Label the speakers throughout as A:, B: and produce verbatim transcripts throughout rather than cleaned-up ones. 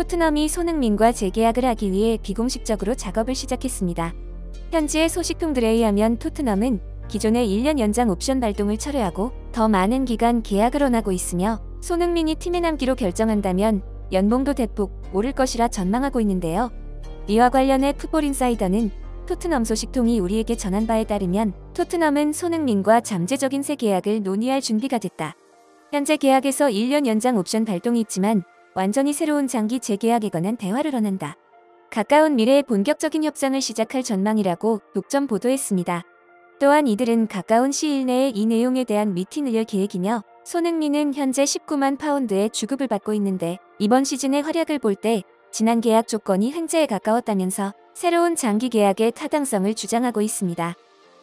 A: 토트넘이 손흥민과 재계약을 하기 위해 비공식적으로 작업을 시작했습니다. 현지의 소식통들에 의하면 토트넘은 기존의 일 년 연장 옵션 발동을 철회하고 더 많은 기간 계약을 원하고 있으며 손흥민이 팀에 남기로 결정한다면 연봉도 대폭 오를 것이라 전망하고 있는데요. 이와 관련해 풋볼인사이더는 토트넘 소식통이 우리에게 전한 바에 따르면 토트넘은 손흥민과 잠재적인 새 계약을 논의할 준비가 됐다. 현재 계약에서 일 년 연장 옵션 발동이 있지만 완전히 새로운 장기 재계약에 관한 대화를 원한다. 가까운 미래에 본격적인 협상을 시작할 전망이라고 독점 보도했습니다. 또한 이들은 가까운 시일 내에 이 내용에 대한 미팅을 열 계획이며 손흥민은 현재 십구만 파운드의 주급을 받고 있는데 이번 시즌의 활약을 볼 때 지난 계약 조건이 횡재에 가까웠다면서 새로운 장기 계약의 타당성을 주장하고 있습니다.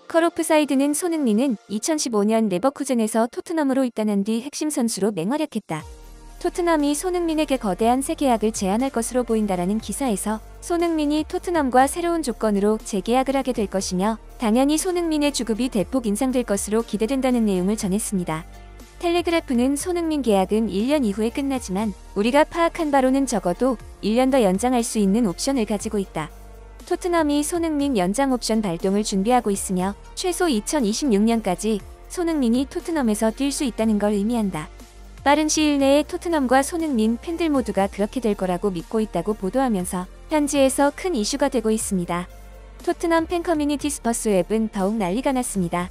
A: 컬오프사이드는 손흥민은 이천십오 년 레버쿠젠에서 토트넘으로 입단한 뒤 핵심 선수로 맹활약했다. 토트넘이 손흥민에게 거대한 새 계약을 제안할 것으로 보인다라는 기사에서 손흥민이 토트넘과 새로운 조건으로 재계약을 하게 될 것이며 당연히 손흥민의 주급이 대폭 인상될 것으로 기대된다는 내용을 전했습니다. 텔레그래프는 손흥민 계약은 일 년 이후에 끝나지만 우리가 파악한 바로는 적어도 일 년 더 연장할 수 있는 옵션을 가지고 있다. 토트넘이 손흥민 연장 옵션 발동을 준비하고 있으며 최소 이천이십육 년까지 손흥민이 토트넘에서 뛸 수 있다는 걸 의미한다. 빠른 시일 내에 토트넘과 손흥민 팬들 모두가 그렇게 될 거라고 믿고 있다고 보도하면서 현지에서 큰 이슈가 되고 있습니다. 토트넘 팬 커뮤니티 스퍼스 웹은 더욱 난리가 났습니다.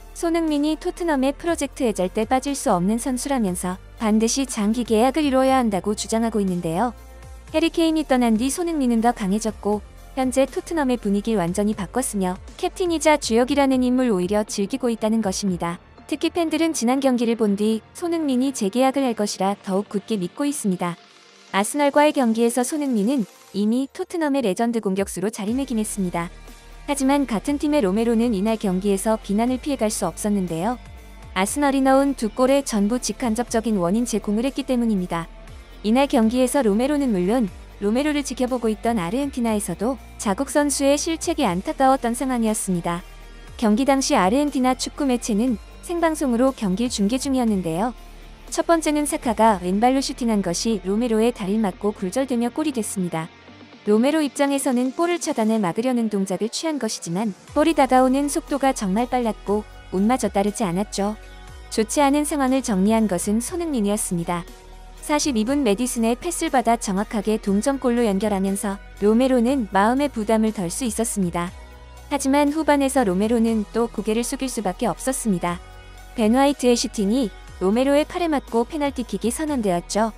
A: 손흥민이 토트넘의 프로젝트에 절대 빠질 수 없는 선수라면서 반드시 장기 계약을 이뤄야 한다고 주장하고 있는데요. 해리 케인이 떠난 뒤 손흥민은 더 강해졌고 현재 토트넘의 분위기를 완전히 바꿨으며 캡틴이자 주역이라는 인물 오히려 즐기고 있다는 것입니다. 특히 팬들은 지난 경기를 본 뒤 손흥민이 재계약을 할 것이라 더욱 굳게 믿고 있습니다. 아스널과의 경기에서 손흥민은 이미 토트넘의 레전드 공격수로 자리매김했습니다. 하지만 같은 팀의 로메로는 이날 경기에서 비난을 피해갈 수 없었는데요. 아스널이 넣은 두 골의 전부 직간접적인 원인 제공을 했기 때문입니다. 이날 경기에서 로메로는 물론 로메로를 지켜보고 있던 아르헨티나에서도 자국 선수의 실책이 안타까웠던 상황이었습니다. 경기 당시 아르헨티나 축구 매체는 생방송으로 경기를 중계 중이었는데요. 첫 번째는 사카가 왼발로 슈팅한 것이 로메로의 다리를 맞고 굴절되며 골이 됐습니다. 로메로 입장에서는 볼을 차단해 막으려는 동작을 취한 것이지만 볼이 다가오는 속도가 정말 빨랐고 운마저 따르지 않았죠. 좋지 않은 상황을 정리한 것은 손흥민이었습니다. 사십이 분 메디슨의 패스를 받아 정확하게 동점골로 연결하면서 로메로는 마음의 부담을 덜 수 있었습니다. 하지만 후반에서 로메로는 또 고개를 숙일 수밖에 없었습니다. 벤 화이트의 슈팅이 로메로의 팔에 맞고 페널티킥이 선언되었죠.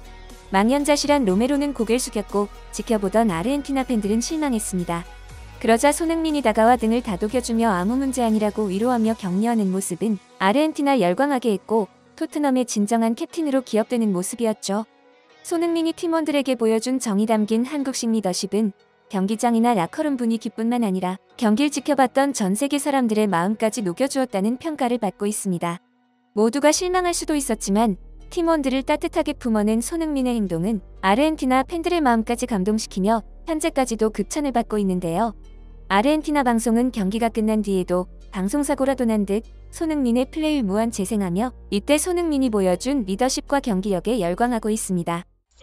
A: 망연자실한 로메로는 고개를 숙였고 지켜보던 아르헨티나 팬들은 실망했습니다. 그러자 손흥민이 다가와 등을 다독여주며 아무 문제 아니라고 위로하며 격려하는 모습은 아르헨티나 열광하게 했고 토트넘의 진정한 캡틴으로 기억되는 모습이었죠. 손흥민이 팀원들에게 보여준 정이 담긴 한국식 리더십은 경기장이나 라커룸 분위기뿐만 아니라 경기를 지켜봤던 전 세계 사람들의 마음까지 녹여주었다는 평가를 받고 있습니다. 모두가 실망할 수도 있었지만 팀원들을 따뜻하게 품어낸 손흥민의 행동은 아르헨티나 팬들의 마음까지 감동시키며 현재까지도 극찬을 받고 있는데요. 아르헨티나 방송은 경기가 끝난 뒤에도 방송사고라도 난 듯 손흥민의 플레이를 무한 재생하며 이때 손흥민이 보여준 리더십과 경기력에 열광하고 있습니다.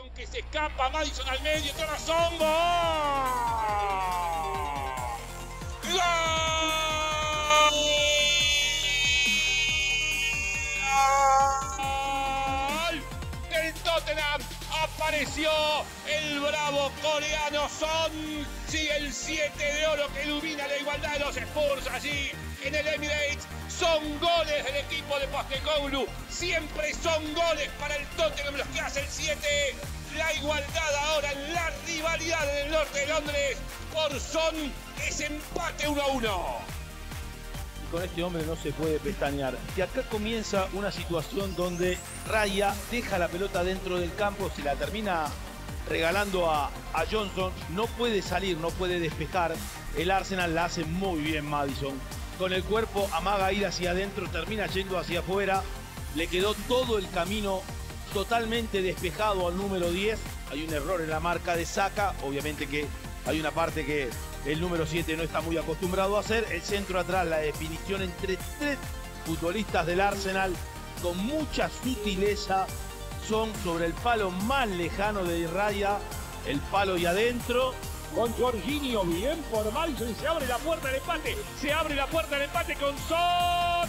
B: Apareció el bravo coreano Son, sí, el siete de oro que ilumina la igualdad de los Spurs allí en el Emirates. Son goles del equipo de Postecoglou, siempre son goles para el Tottenham los que hace el siete. La igualdad ahora en la rivalidad en el norte de Londres por Son es empate uno a uno.
C: Con este hombre no se puede pestañear. Y acá comienza una situación donde Raya deja la pelota dentro del campo, se la termina regalando a, a Johnson, no puede salir, no puede despejar. El Arsenal la hace muy bien Maddison. Con el cuerpo amaga ir hacia adentro, termina yendo hacia afuera. Le quedó todo el camino totalmente despejado al número diez. Hay un error en la marca de Saka, obviamente que hay una parte que el número siete no está muy acostumbrado a hacer. El centro atrás, la definición entre tres futbolistas del Arsenal con mucha sutileza. Son sobre el palo más lejano de Raya. el palo y adentro.
B: Con Jorginho, bien por Madison, y se abre la puerta del empate. Se abre la puerta del empate con Son.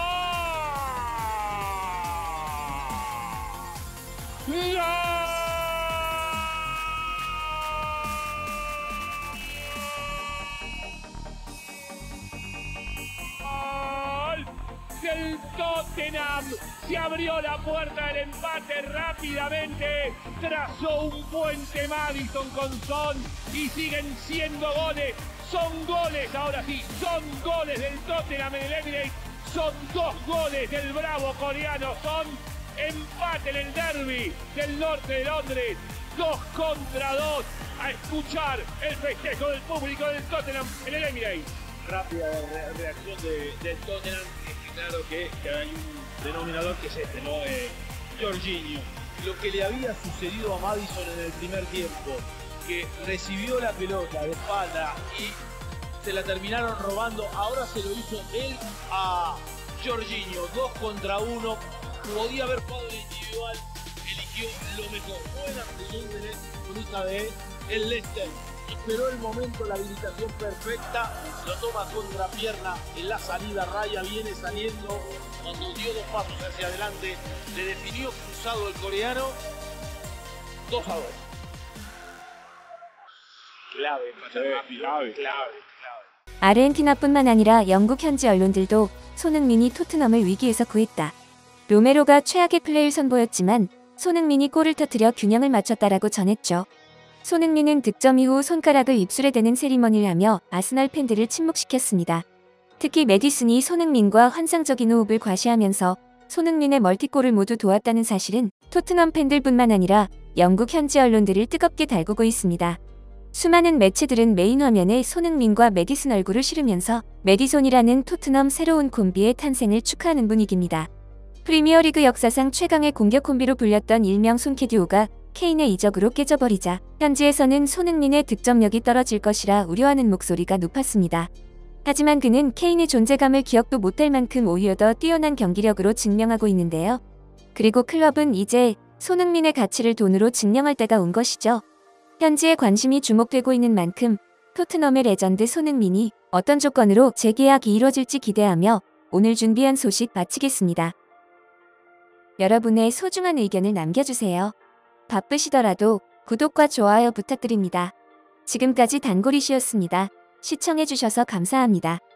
B: ¡Gol! Del Tottenham. Se abrió la puerta del empate rápidamente. Trazó un puente Madison con Son y siguen siendo goles. Son goles, ahora sí, son goles del Tottenham en el Emirates. Son dos goles del bravo coreano Son. Empate en el derbi del norte de Londres. Dos contra dos. A escuchar el festejo del público del Tottenham en el Emirates.
C: Rápida re reacción de, del Tottenham. Claro que, que hay un denominador que es este, ¿no? Eh, Jorginho. Lo que le había sucedido a Madison en el primer tiempo, que recibió la pelota de espalda y se la terminaron robando, ahora se lo hizo él a Jorginho, dos contra uno, podía haber jugado en individual, eligió lo mejor. Buena presión de futbolista de el Leicester. Esperó el momento, la habilitación perfecta, lo toma contra pierna en la salida, Raya viene saliendo, cuando dio dos pasos hacia adelante, le definió cruzado el coreano, dos a dos. Clave, clave, clave, clave.
A: 아르헨티나뿐만 아니라 영국 현지 언론들도 손흥민이 토트넘을 위기에서 구했다. 로메로가 최악의 플레이를 선보였지만 손흥민이 골을 터뜨려 균형을 맞췄다라고 전했죠. 손흥민은 득점 이후 손가락을 입술에 대는 세리머니를 하며 아스널 팬들을 침묵시켰습니다. 특히 매디슨이 손흥민과 환상적인 호흡을 과시하면서 손흥민의 멀티골을 모두 도왔다는 사실은 토트넘 팬들뿐만 아니라 영국 현지 언론들을 뜨겁게 달구고 있습니다. 수많은 매체들은 메인 화면에 손흥민과 매디슨 얼굴을 실으면서 매디손이라는 토트넘 새로운 콤비의 탄생을 축하하는 분위기입니다. 프리미어리그 역사상 최강의 공격 콤비로 불렸던 일명 손캐듀오가 케인의 이적으로 깨져버리자 현지에서는 손흥민의 득점력이 떨어질 것이라 우려하는 목소리가 높았습니다. 하지만 그는 케인의 존재감을 기억도 못할 만큼 오히려 더 뛰어난 경기력으로 증명하고 있는데요. 그리고 클럽은 이제 손흥민의 가치를 돈으로 증명할 때가 온 것이죠. 현지의 관심이 주목되고 있는 만큼 토트넘의 레전드 손흥민이 어떤 조건으로 재계약이 이뤄질지 기대하며 오늘 준비한 소식 마치겠습니다. 여러분의 소중한 의견을 남겨주세요. 바쁘시더라도 구독과 좋아요 부탁드립니다. 지금까지 단골이시였습니다. 시청해주셔서 감사합니다.